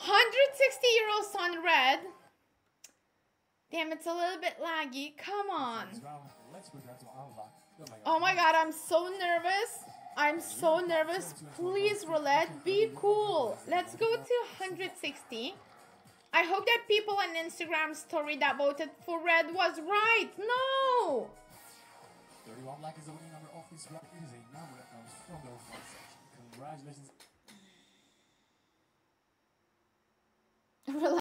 160 euros on red. Damn, it's a little bit laggy. Come on. Oh my god, I'm so nervous. I'm so nervous. Please, Roulette, be cool. Let's go to 160. I hope that people on Instagram story that voted for red was right. No! 31 black is the winning number of this round. It is a number that comes from the first section. Congratulations.